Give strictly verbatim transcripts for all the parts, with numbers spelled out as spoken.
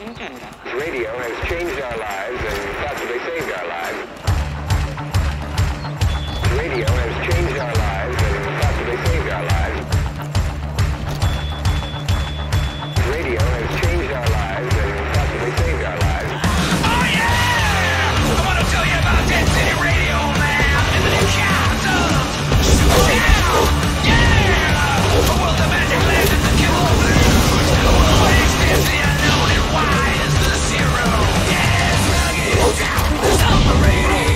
Radio has changed our lives and possibly saved our lives. Radio has changed our lives and possibly saved our lives. Radio has changed our lives and possibly saved our lives. Oh yeah! I want to tell you about Dead City Radio, man, and the new chapter. Yeah! Yeah! A world of magic legends and killer blues. A world where extends the unknown and why is the zero. Yeah, it's rugged, it's out, it's on the radio.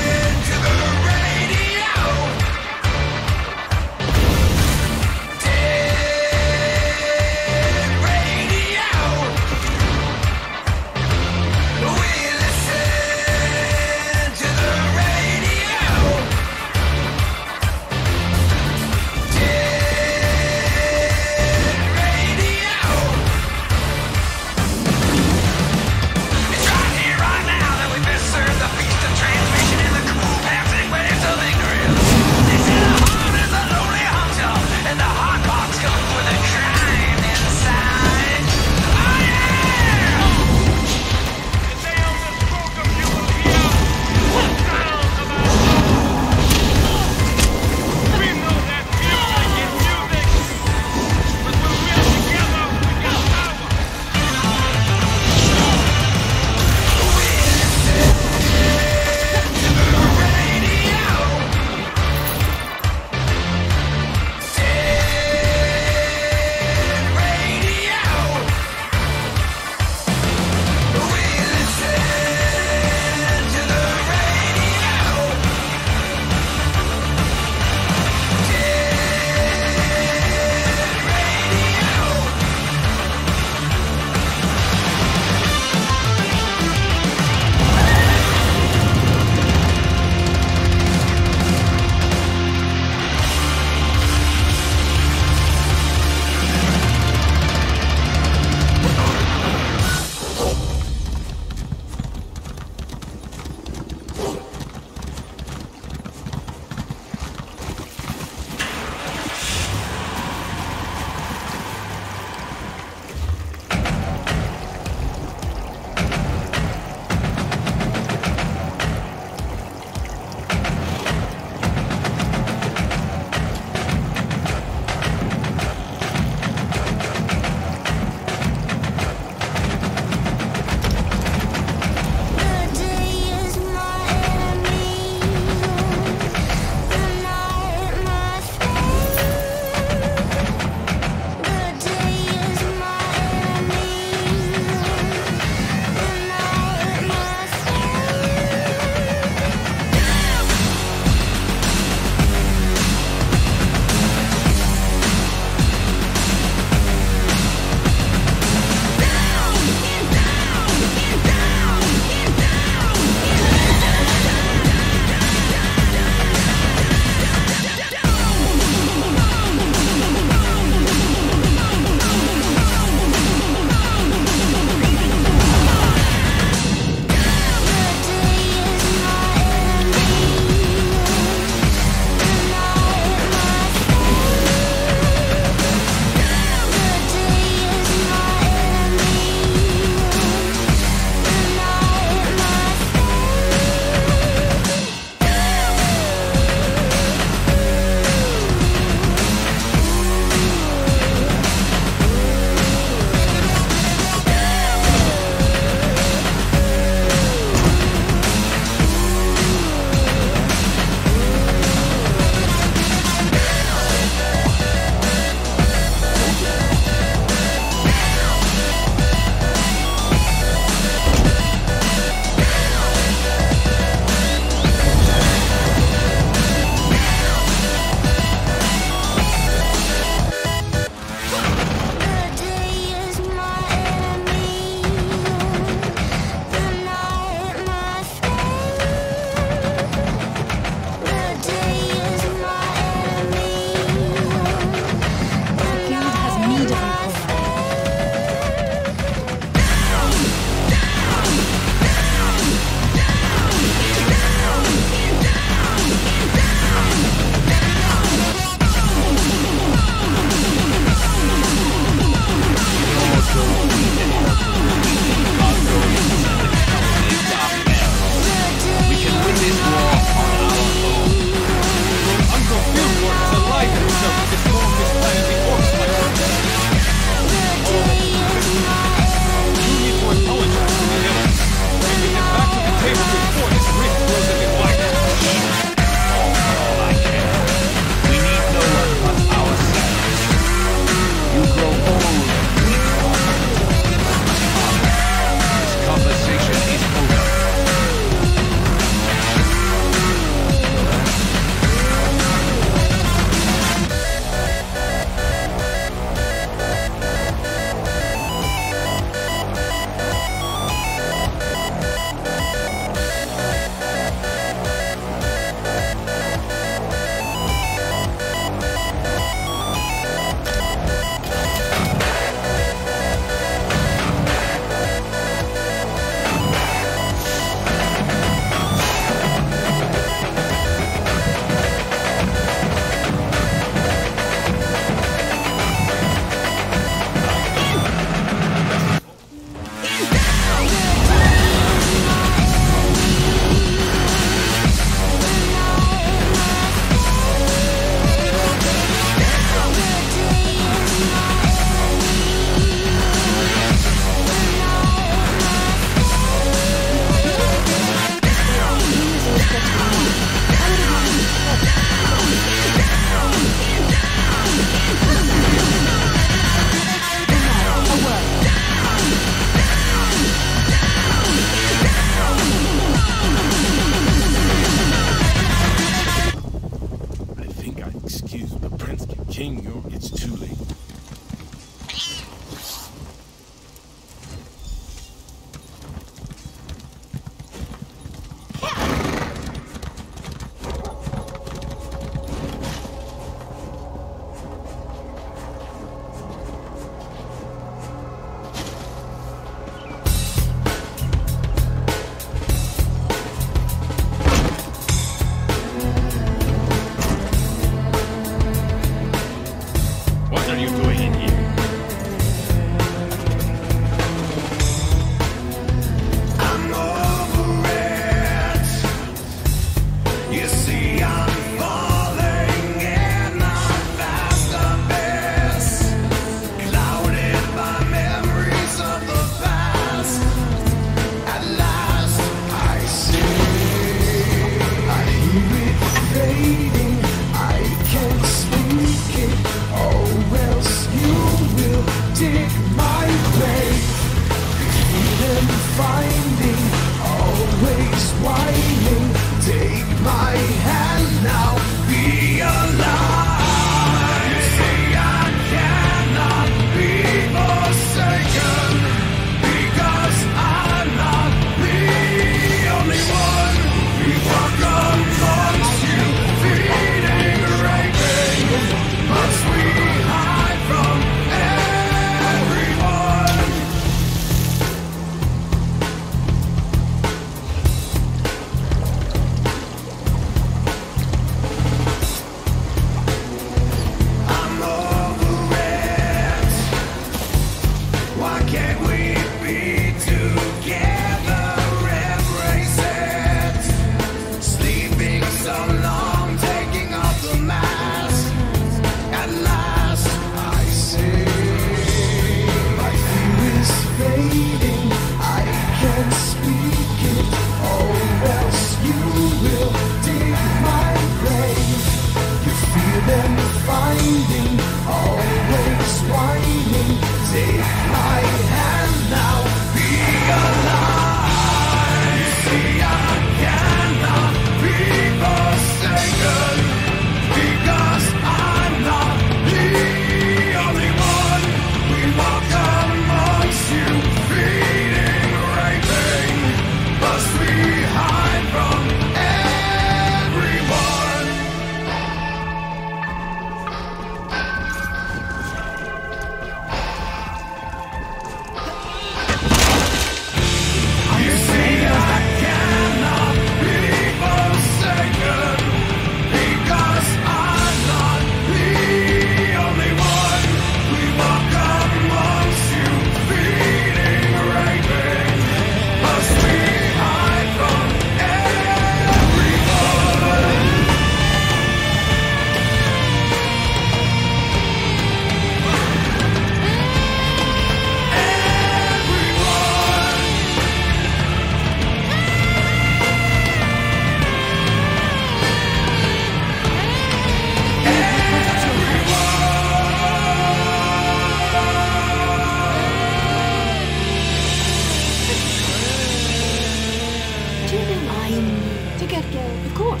uh, of course.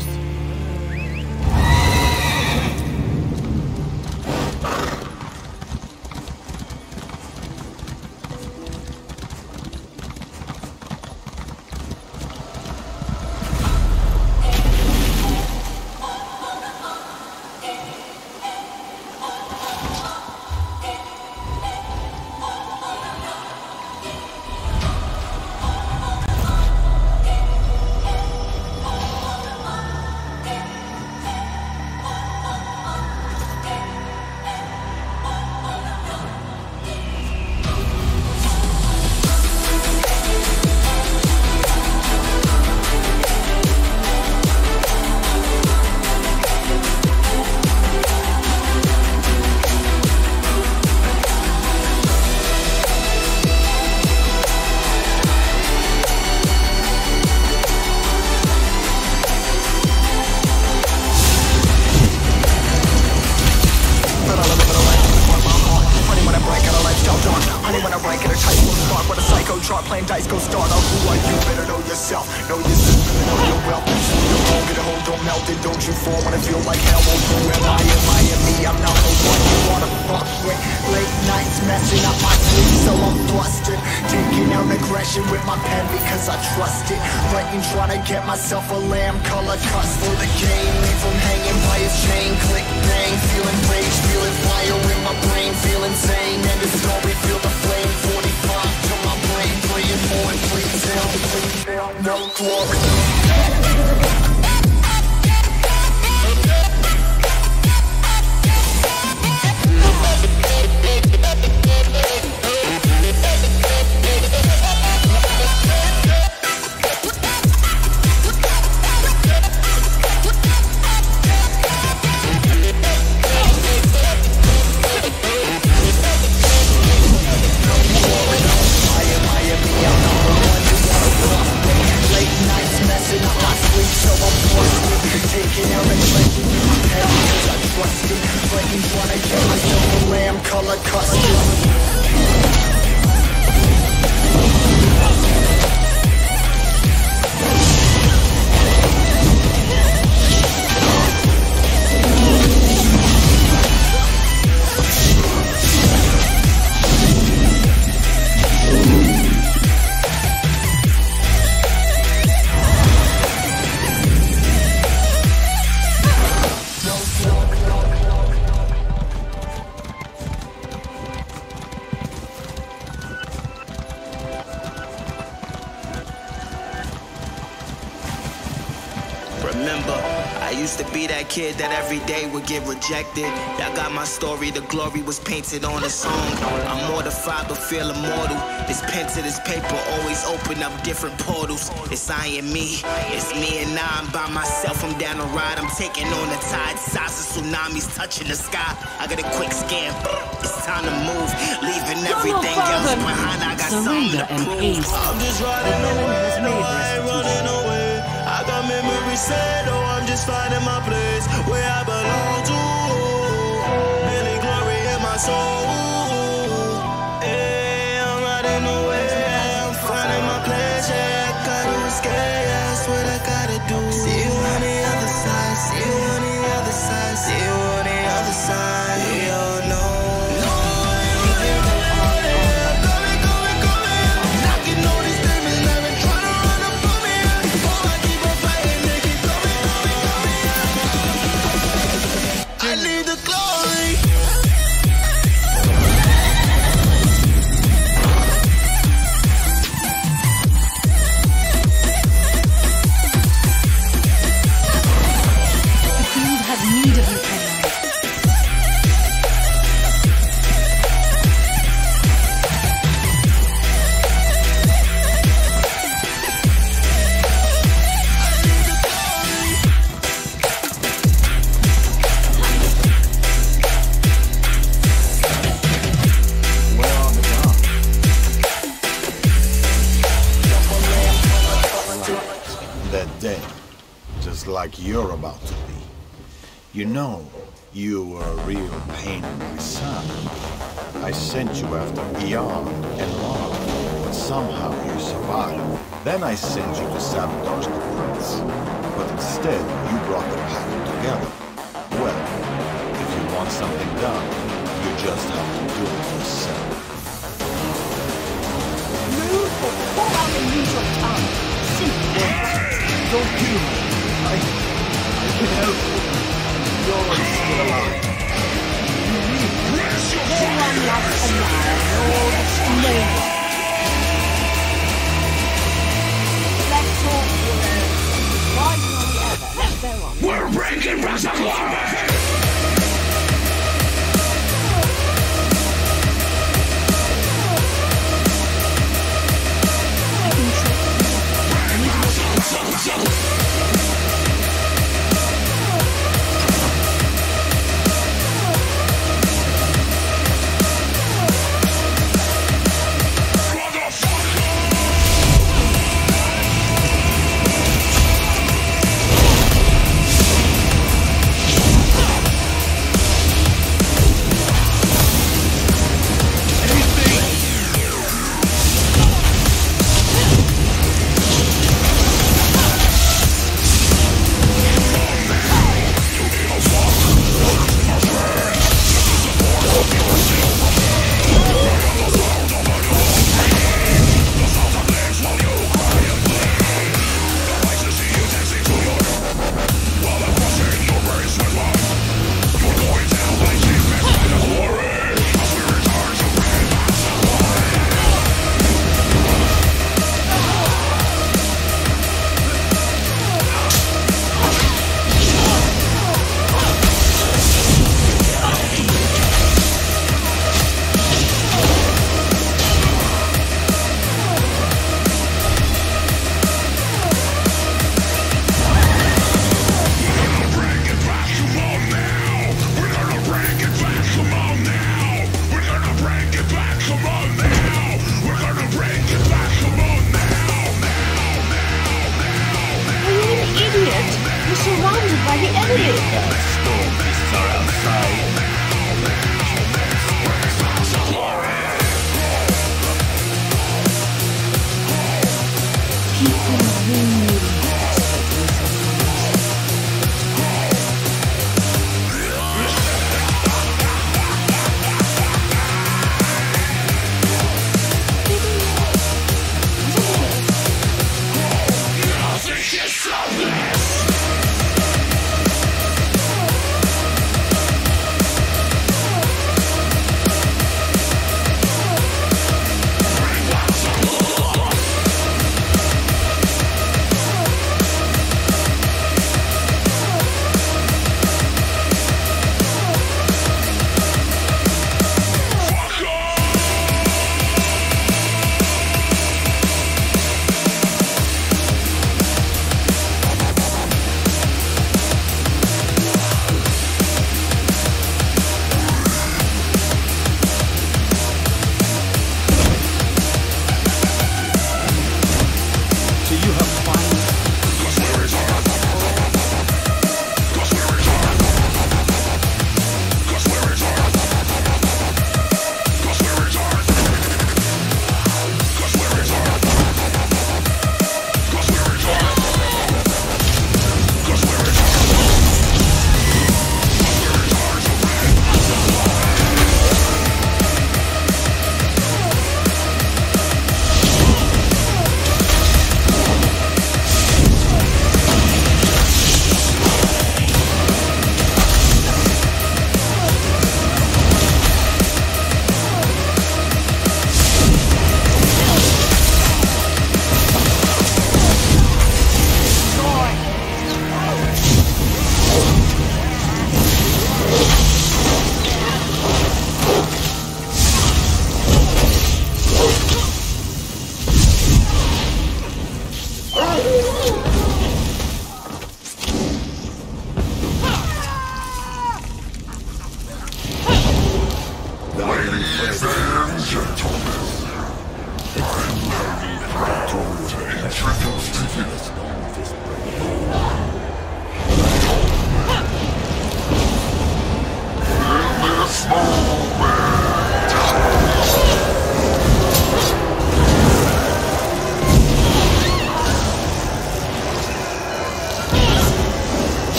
Myself a lamb, color cuss for the game. Leave him hanging by his chain. Click bang, feeling rage, feeling fire in my brain, feeling insane. And it's going, feel the flame. forty-five to my brain, playing more and please tell, please tell, no glory. Kid that every day would get rejected. Y'all got my story, the glory was painted on a song. I'm mortified but feel immortal. This pen to this paper always open up different portals. It's I and me, it's me and I. I'm by myself, I'm down the ride. I'm taking on the tide, size of tsunamis touching the sky. I got a quick scan, it's time to move. Leaving everything else behind, I got something to prove. I'm just riding away, no I ain't running away. I got memories set, oh I'm just finding my place where I belong to. Feeling glory in my soul. Hey, I'm riding away, I'm finding my place. Yeah, I gotta escape, yeah, that's what I gotta do. See you on the other side, see you on the other side, see you on the other side. Yo, no. Like you're about to be. You know, you were a real pain in my side. I sent you after E R and Lara, but somehow you survive. Then I sent you to sabotage the prince. But instead, you brought the packet together. Well, if you want something done, you just have to do it yourself. Move or pour out and use your tongue. Simple. Don't kill me. I... I can help you. You're still alive. You need me. No one loves a liar, nor no one. Let's talk, heroes. Why will we ever let go on? We're breaking Razaglar!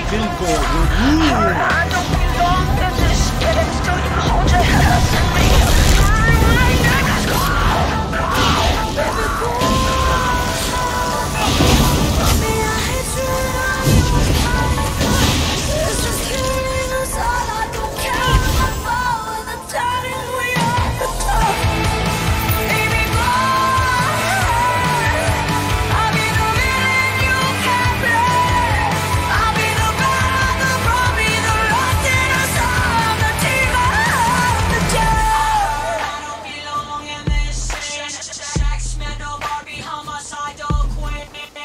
Vilko will rule. I don't belong in this game. Still you hold your head to me. My name is Cole. Baby, cool. Mommy, I hate you and I this is killing us all. I don't care if I fall in the turning we are the top. Baby, go. I'll be the villain you can't play. I'll be the bad, the wrong, be the lost in a song, the diva of the day. I don't belong in this scene. Sex, metal, Barbie, homicidal queen.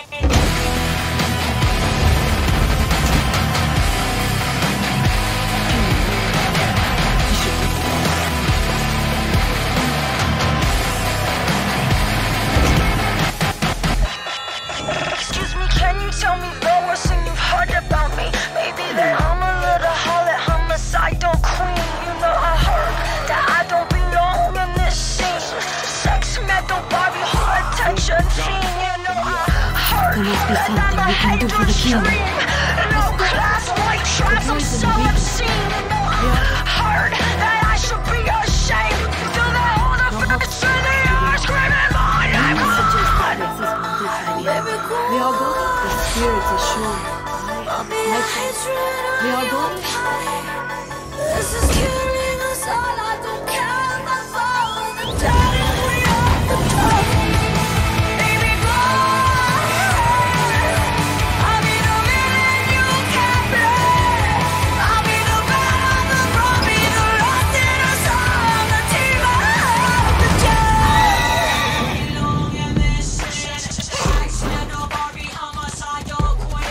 Excuse me, can you tell me the worst thing you've heard about me? Maybe that I'm a little harlot, homicidal queen. You know I heard that I don't belong in this scene. Sex, metal, Barbie, hard attention fiend. You know I heard There must be that something I'm a we can do for the hater king. stream. No class, white trash, I'm so obscene. You know I heard that I should be ashamed. Feel that all the fists in the air screaming my name. I suggest that this is this idea. Baby, cool. We are going. The spirits are sure. Mommy, I hate you and We I are going. This is killing us all. I don't care if I fall in the turning we are the top. Baby, go. I'll be the villain you can't play. I'll be the bad, the wrong, be the lost in a song, the diva of the day. Belong in this shit. Sex, metal, Barbie, homicidal queen.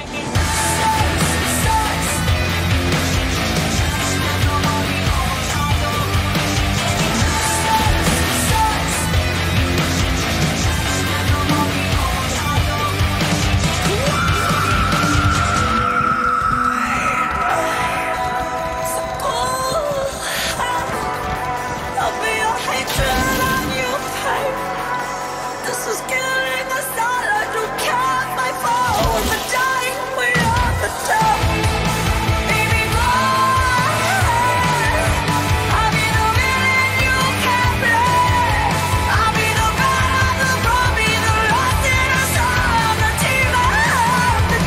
I'll be your hatred and you pain. This is killing us all. I don't care if I fall in the dying. We are the top. Baby, go. I'll be the villain you can't play. I'll be the bad, the wrong, be the lost in a song, the diva of the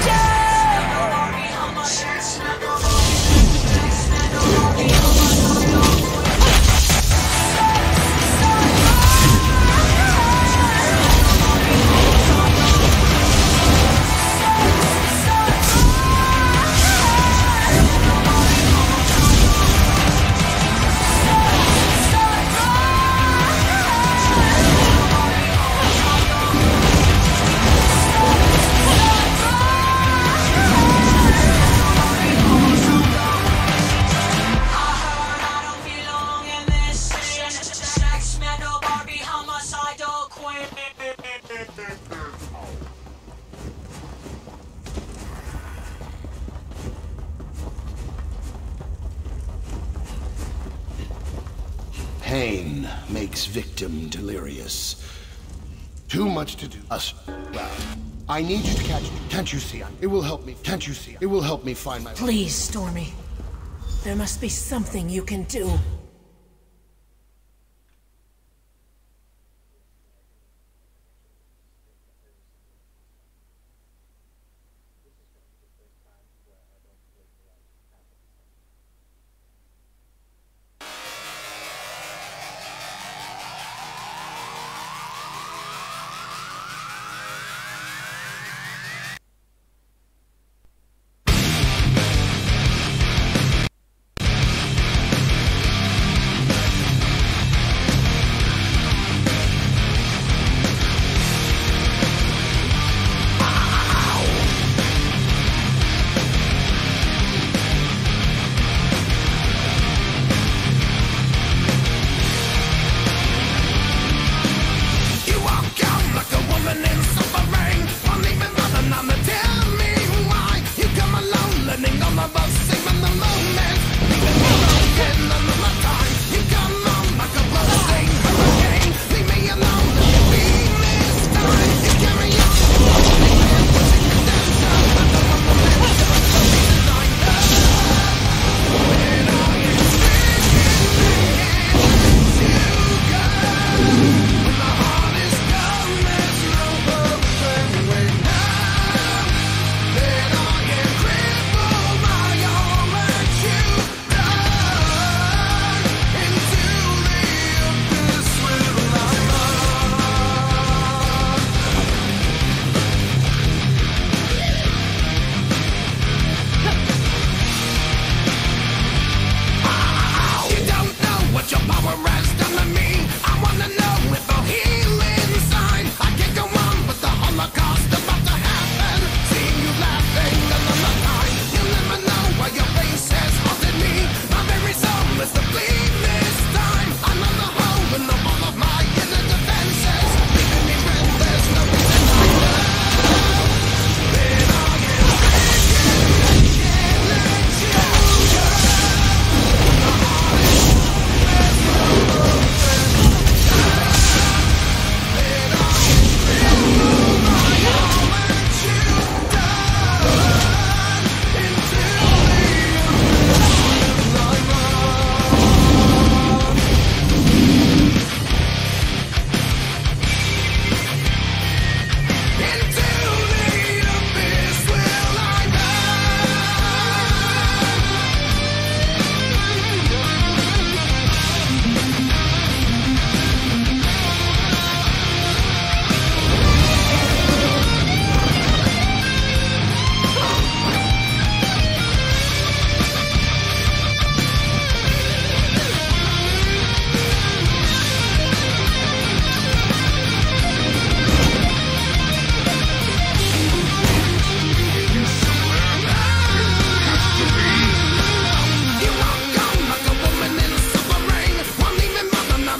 Pain makes victim delirious. Too much to do. Us. Well, I need you to catch me. Can't you see? It will help me. Can't you see? It will help me find my. Please, Stormy. There must be something you can do.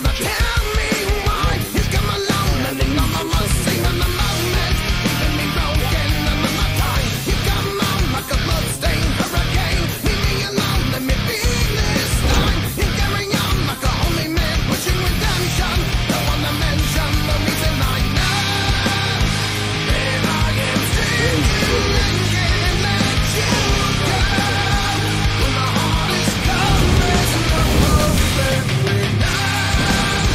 Now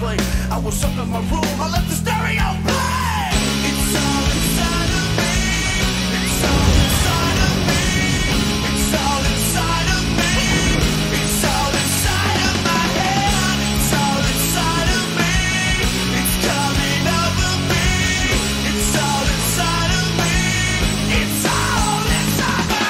play. I was up in my room, I left the stereo play. It's all inside of me. It's all inside of me. It's all inside of me. It's all inside of my head. It's all inside of me. It's coming over me. It's all inside of me. It's all inside my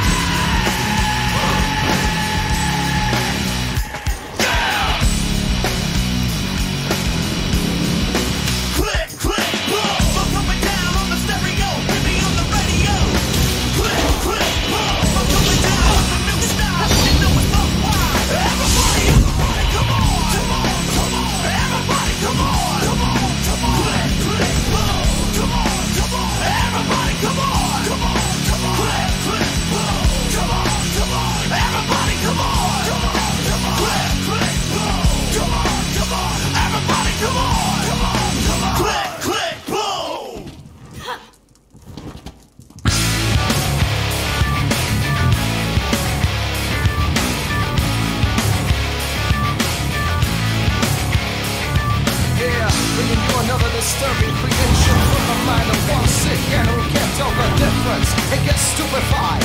Click, click, boom. I'm coming down on the stereo, hit me on the radio. Click, click, boom. I'm coming down with the new style. You know it's not wild. Everybody, everybody, come on, come on, come on. Everybody, come on, come on, come on. Click, click, boom. Come on, come on. Everybody, come on, come on, come on. Click, click, boom. Come on, come on. Everybody, come on, come on, come on. Click, click, boom. Come on, come on. Everybody, come on, come on, come on. Click, click, boom. Yeah, bringing you another disturbing creation from the mind of one sick and who can't tell the difference and get stupefied.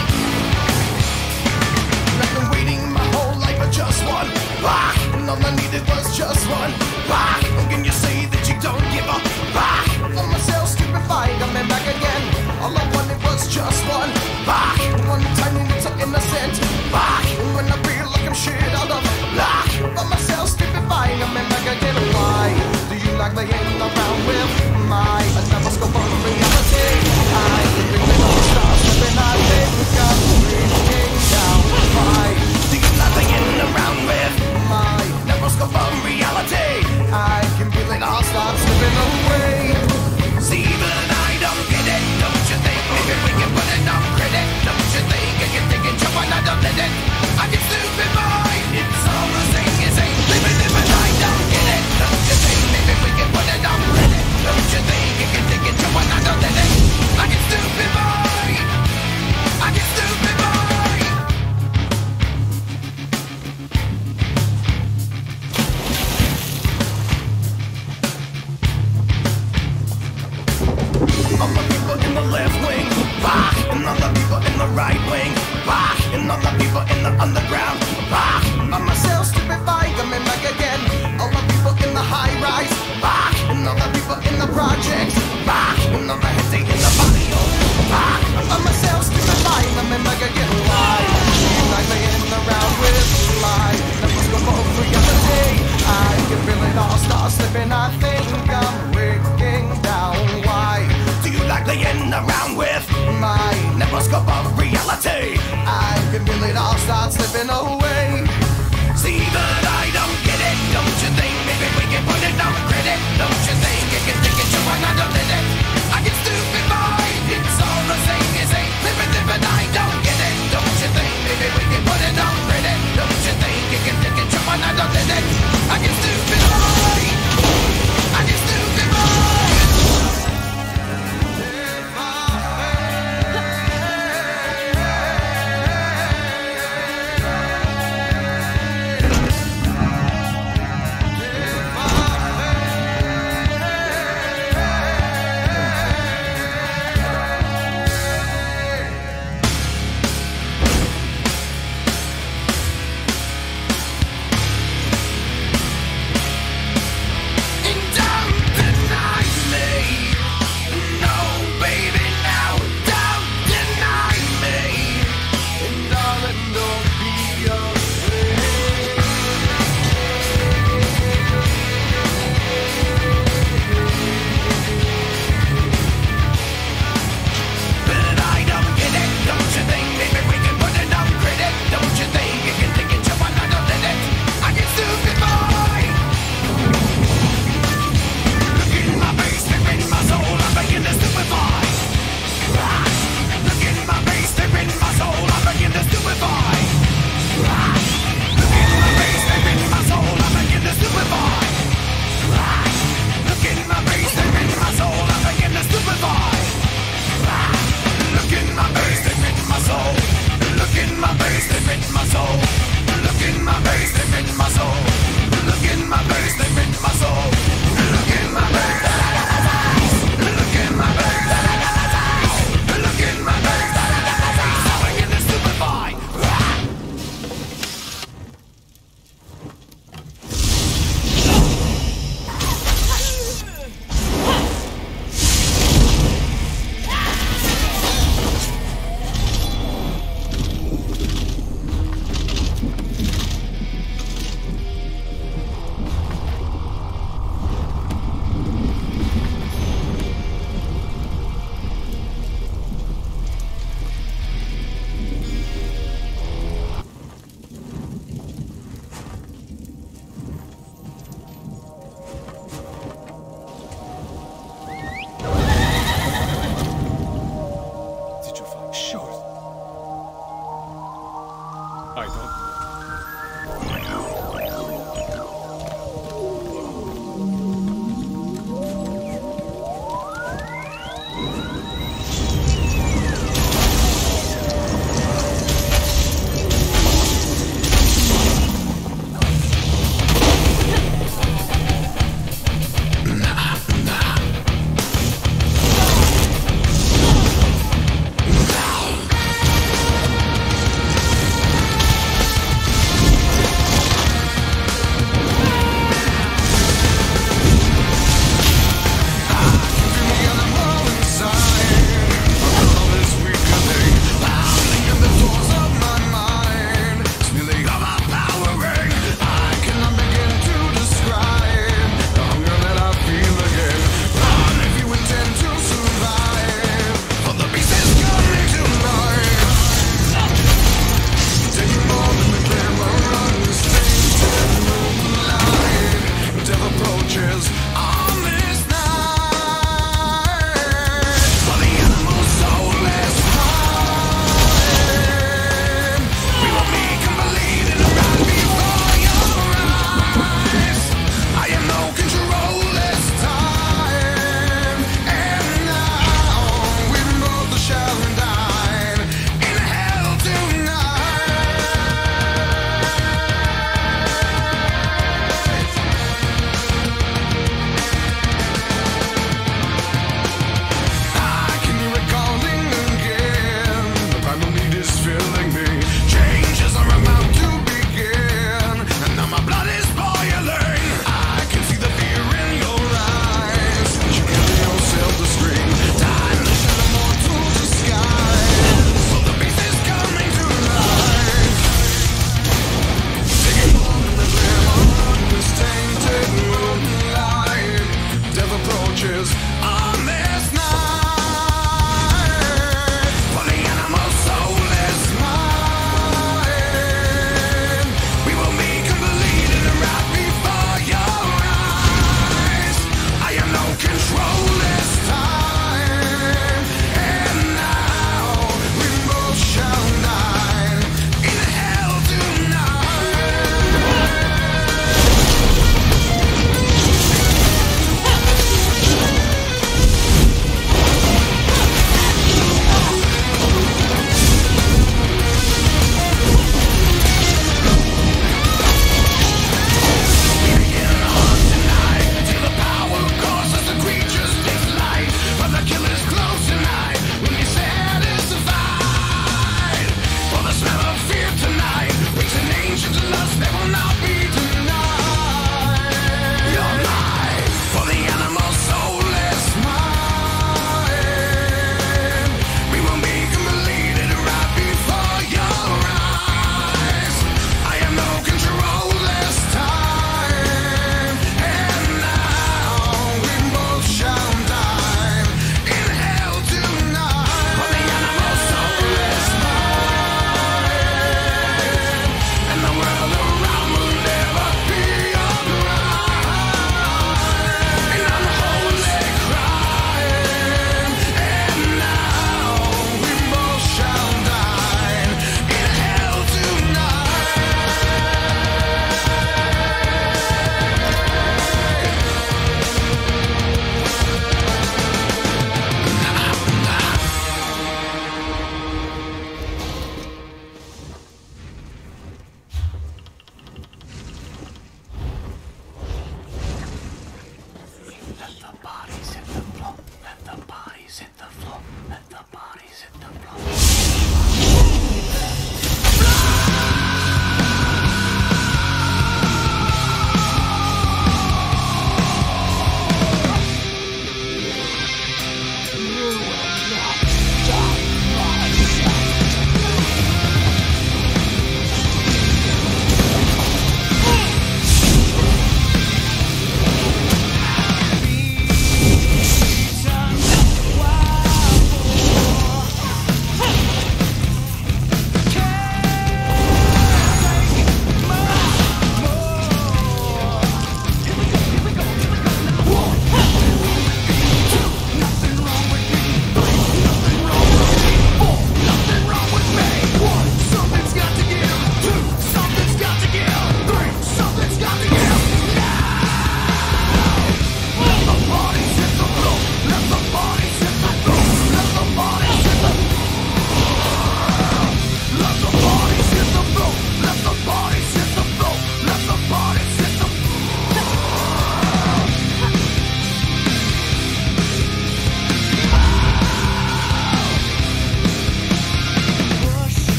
I've been waiting my whole life for just one rock, and all I needed was just one rock. Can you say that you don't give a rock? I'm myself stupefied, coming back again. All I wanted was just one rock, one tiny little innocent rock. When I feel like I'm shit out of luck, I'm myself stupefied, coming back again. Why do you like laying around with my never-scope of reality? I think we all start slipping, I think I'm breathing down. Why do you like laying around with my never-scope of reality? I can feel it all start slipping away. See, but I don't get it, don't you think? Maybe we can put it on credit, don't you think? I can take it, jump on, I don't let it. I can stupid mind, it's all the same as ain't living it, but I don't get it, don't you think? Maybe we can put it on credit, don't you think? I can take it, jump on, I don't let it. I can stupid mind, I can stupid mind. All the people in the left wing, bah, and all the people in the right wing, bah, and all the people in the underground, bah. I'm myself stupefied, coming back again. All the people in the high rise, bah, and all the people in the projects, bah, and all the heads in the barrio, bah. I'm myself stupefied, coming back again. Why? Like laying around with my never-scope of reality. I can feel it all start slipping. I think I'm breaking down. Why do you like laying around with my never-scope of reality? I can feel it all start slipping away. See, but I don't get it, don't you think? Maybe we can put it on credit, don't you think? I can take it, you and I don't let it. I get stupid mind, it's all the same as ain't living it, but I don't get it, don't you think? Maybe we can put it on credit, don't you think? I can take it, you and I don't let it. I get stupid mind, I get stupid mind.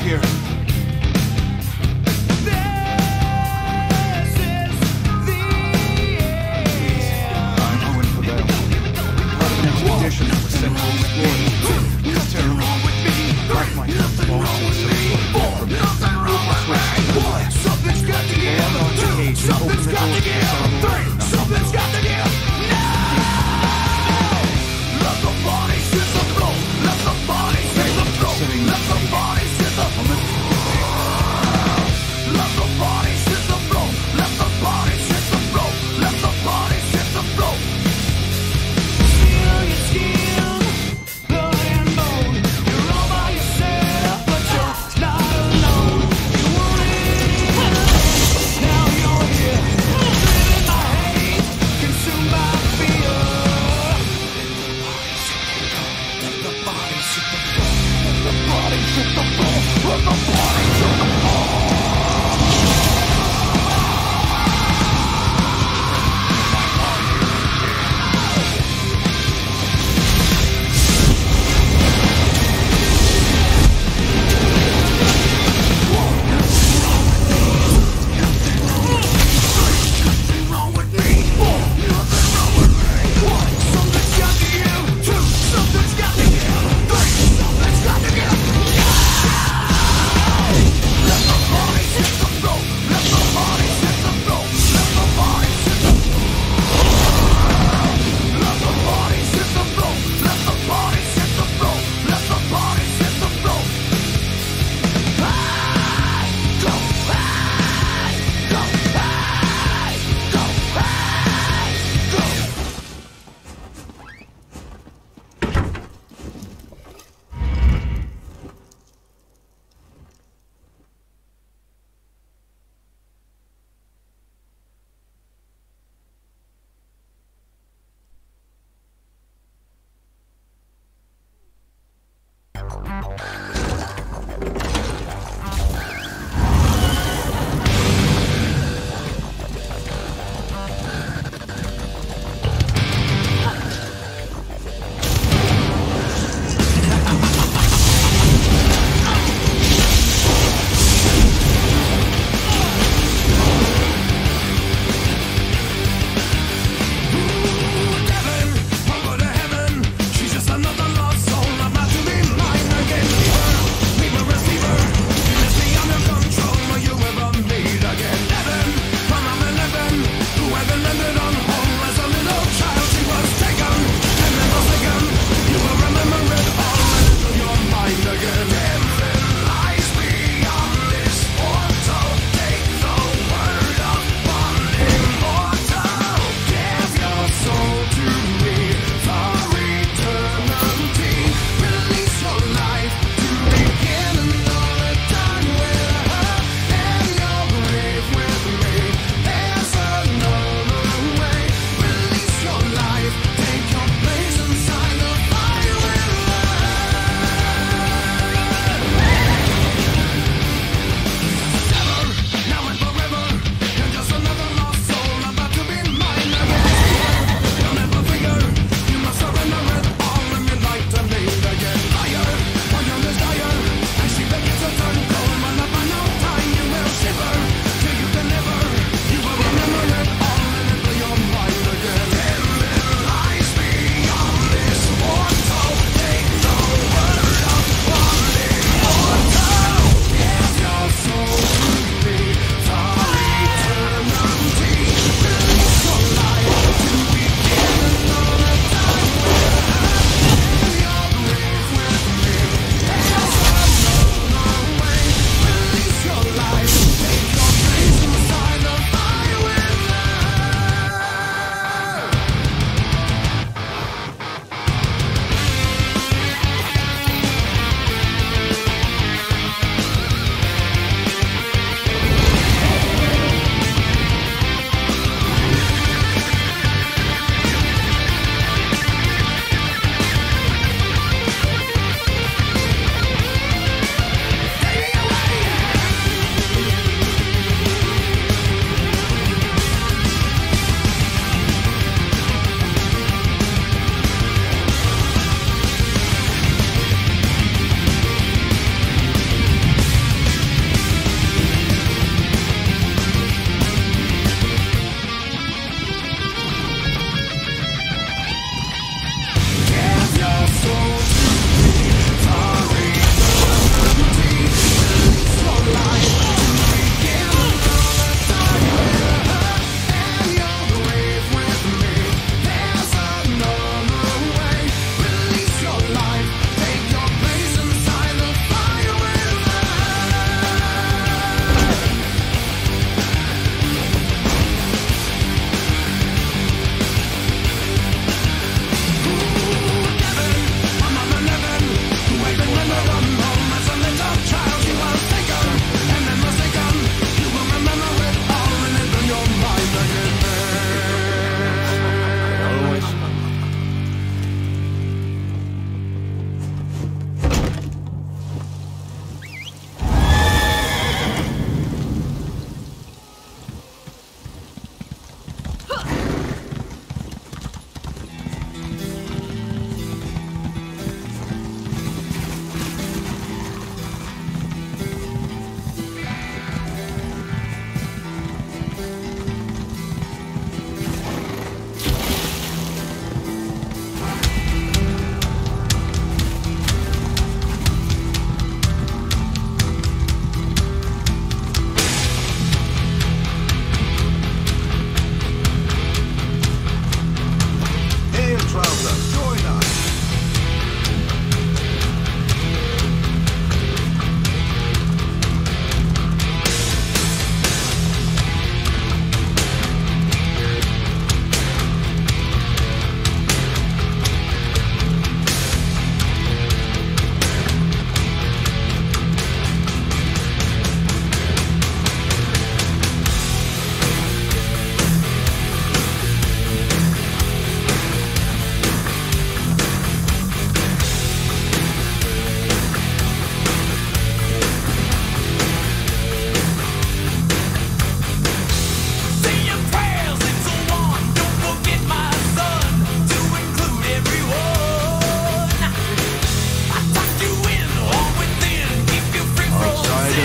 here. I'm Owen Pavel. Part of an expedition that was sent to explore this terrible, lifelike balls and from Something's got to give. Something's got to give. Something's got to give. Let the body hit the floor. Let the body hit the floor. Let the body hit the floor. Let the body hit the floor. Let the body hit the floor. Let the body hit the floor. Feel your skin, blood and bone. You're all by yourself, but you're not alone. You want it, now you're here. Living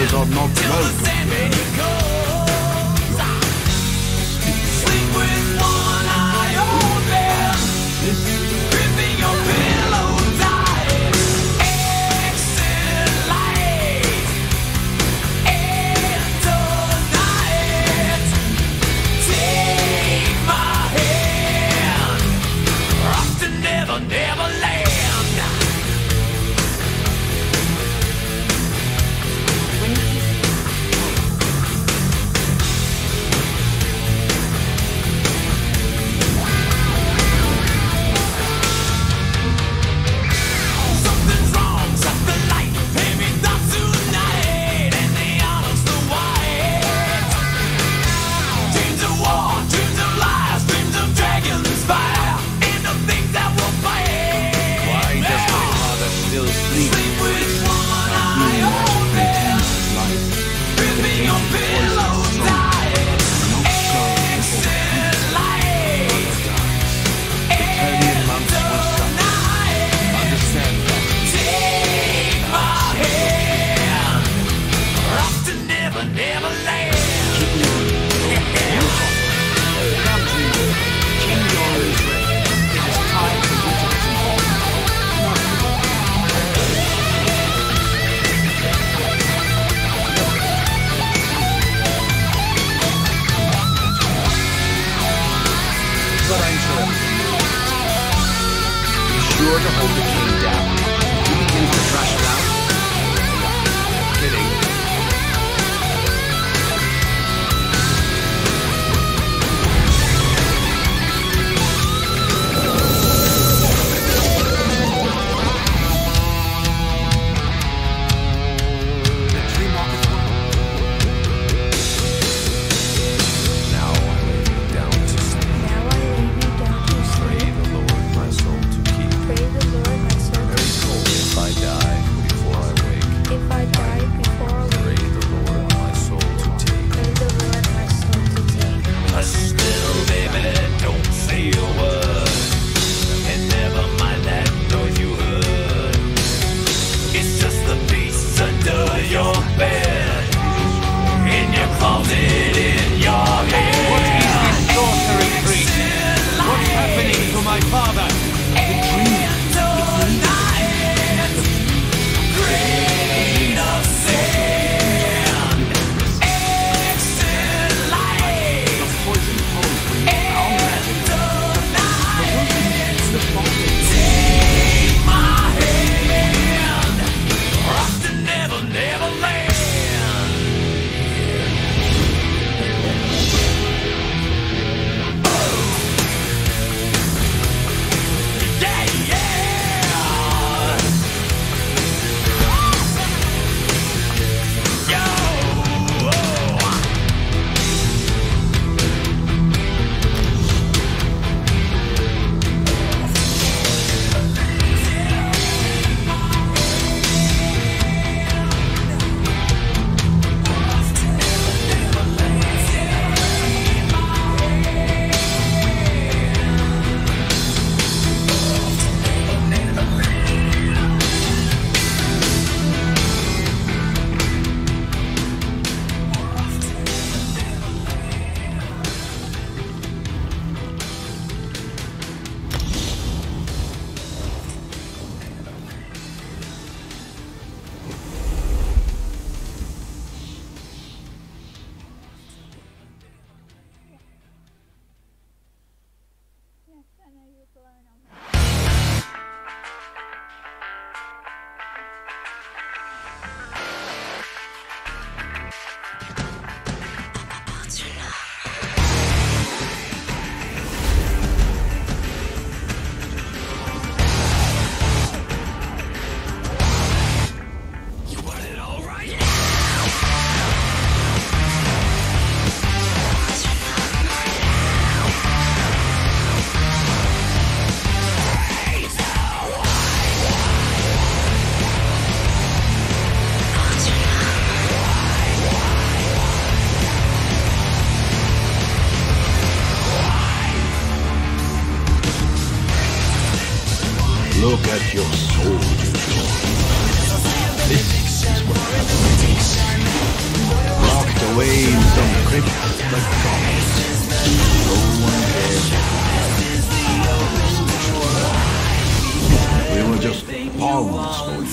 Others are not welcome. Sure to hold the king down. He begins to thrash around. Kidding. Now I lay me down to sleep. Now I lay me down to Pray sleep. the Lord my soul to keep. Pray the Lord my soul to Very cold if I die before I wake. If I die before I Pray wake, the Lord my soul to take. pray the Lord my soul to take. Hush, little baby, don't say a word. And never mind that noise you heard. It's just the beast under your bed. In your closet, in your head. What is this sorcery, priest? What's happening to my father? The dream. Grain of sand. Exit light. The poison holes when you found that. The poison. Take my hand. Off to Never, Never Land. Yeah, yeah. Yo. Yes, I know you're blown on that. You want it all right? Look at your soul, you This is what happens. picked the gods. No one cared. We were just pawns for you.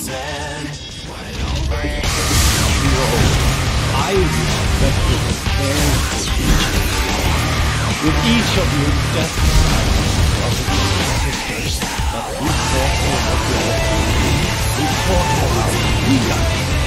No, I respected the care for each of you. With each of your death brothers and sisters, but we fought for what we were doing. We fought for our freedom.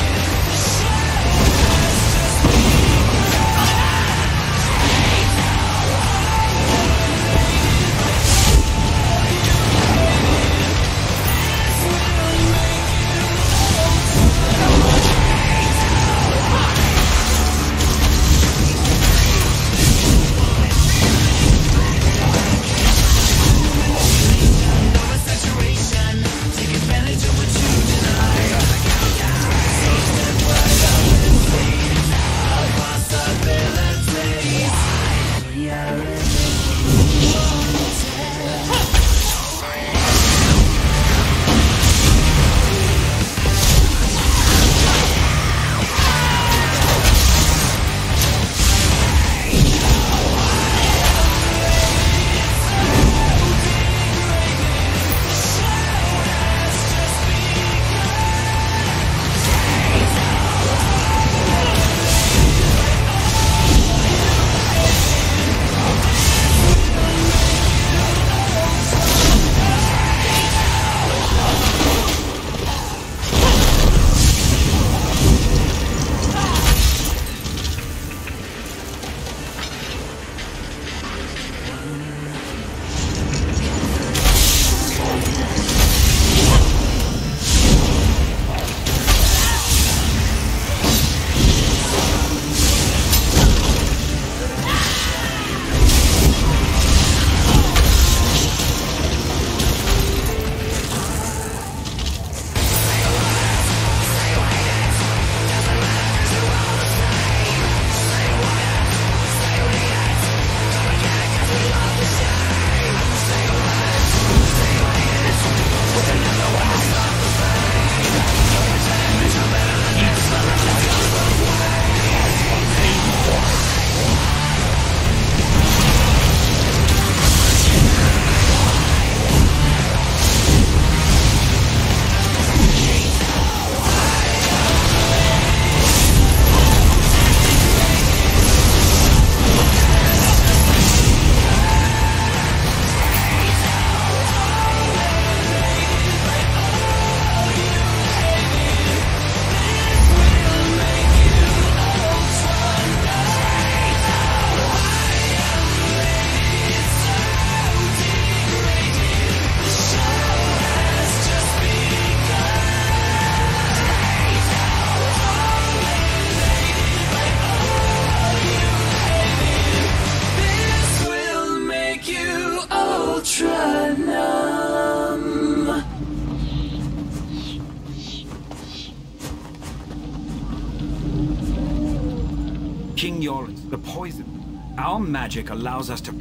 King Yoris, the poison. Our magic allows us to...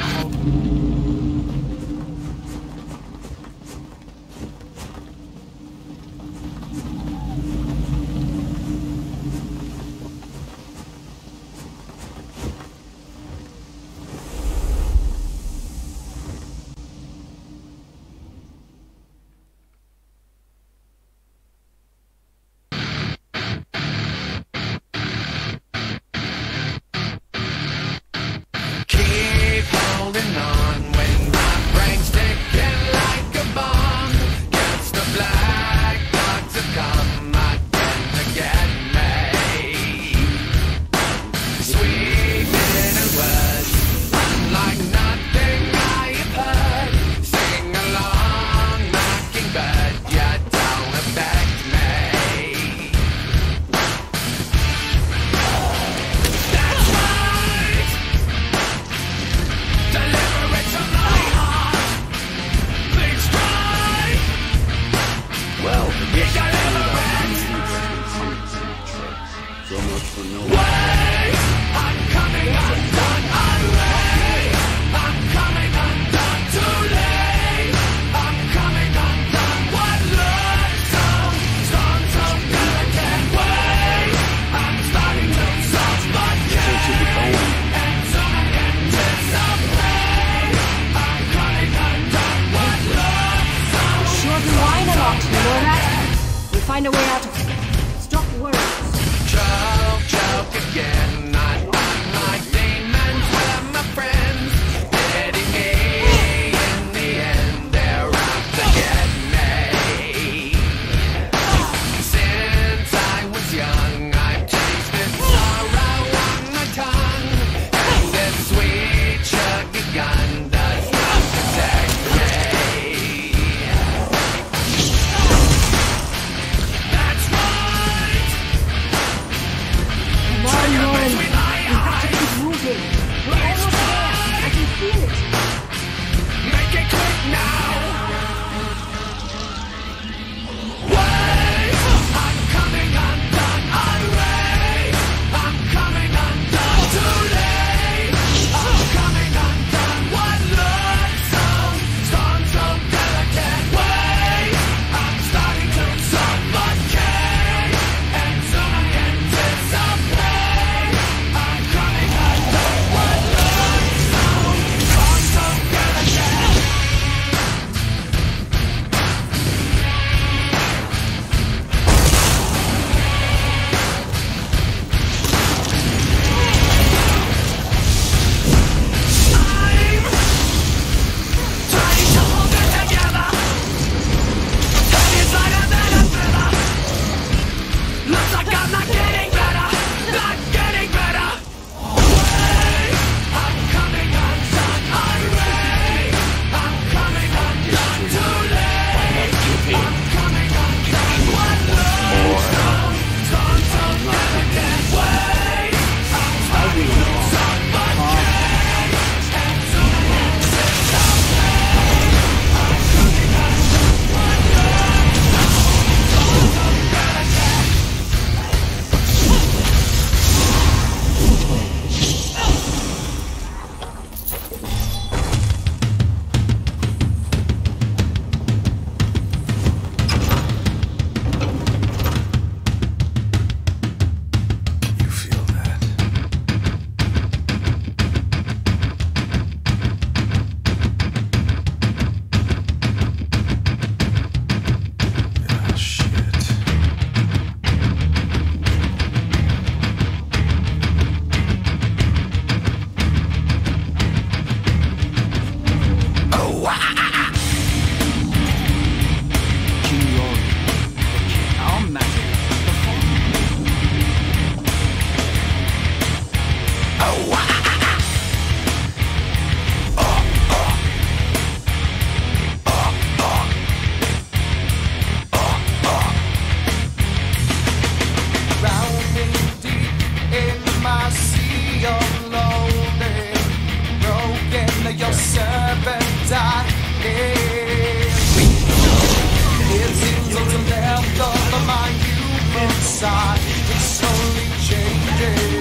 inside is slowly changing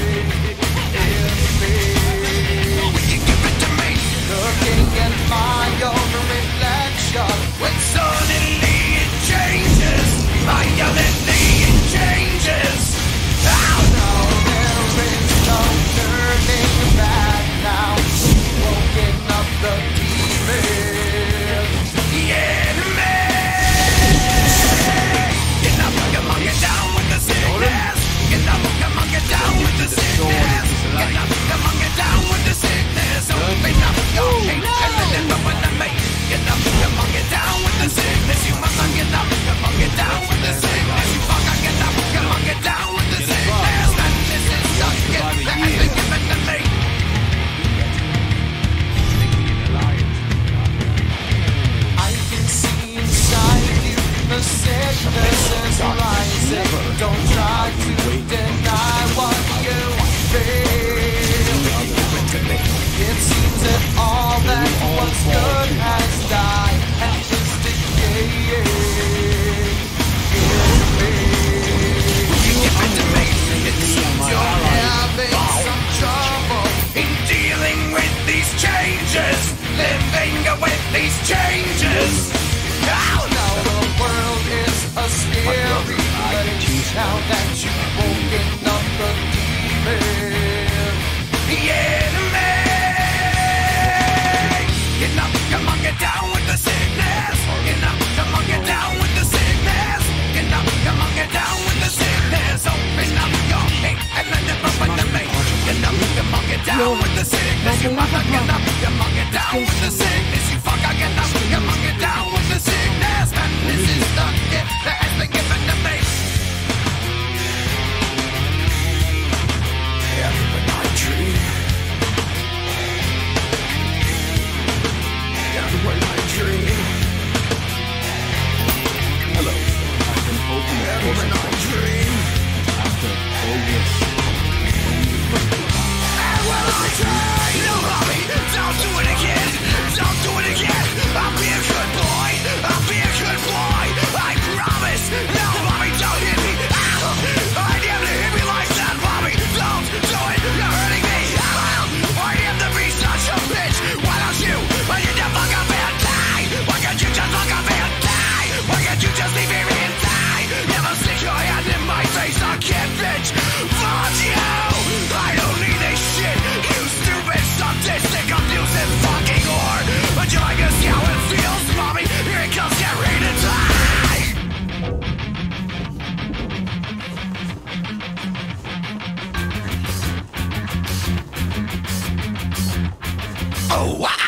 in me. Will you give it to me? Looking at my own reflection, when suddenly it changes, violently it changes. Oh no, there is no turning back now. Woken up the demon. Yeah, man. Get up, get up, get down with the sickness. Get up, get up, get down with the sickness. Get up, get up, get down with the sickness. Open up your hate and let it run with me. Get up, get up, get down with the sickness. You must get up, get up, get down with the sickness. You fucker, get up, get up, get down with the sickness. And this is stuck, get that has been given to me. I can see inside you the sickness is rising. Don't try to deny what you feel. It seems that all that was good has died and is decaying in me. Give it to me. It seems you're having some trouble in dealing with these changes, living with these changes. Now, now the world is a scary place now that you've woken up the demon. Yeah, man. Get up, come on, get down with the sickness. Get up, come on, get down with the sickness. Get up, come on, get down with the sickness. Open up your hate and let it run to me. Get up, come on, get down with the sickness. You mother, get up, come on, get down with the sickness. You fucker, get up, come on, get down with the sickness. And this is the gift that has been given to me. Every when I dream, every when I dream. Hello. Every when I dream. After all this. And when I dream. No, mommy, don't do it again. Don't do it again. I'll be a good boy. I'll be a good boy. I promise. No, mommy, don't hit me. Ow. I never hit me like that, mommy. Don't do it. You're hurting me. Ow. I am to be such a bitch. Why don't you? Why you just fuck up and die? Why can't you just fuck up and die? Why can't you just leave me and die? Never stick your hand in my face. I can't bitch. Fuck you. I don't need this shit. You stupid, sadistic, abusive fucking whore. But you like to see how it feels, mommy? Here it comes, get ready to die. Oh, wow.